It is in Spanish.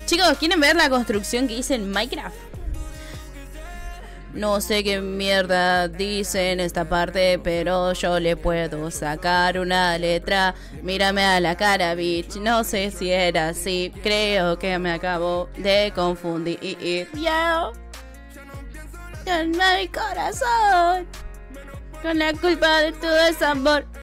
Chicos, ¿quieren ver la construcción que hice en Minecraft? No sé qué mierda dice en esta parte, pero yo le puedo sacar una letra. Mírame a la cara, bitch. No sé si era así. Creo que me acabo de confundir. Yo, con mi corazón, con la culpa de tu desamor.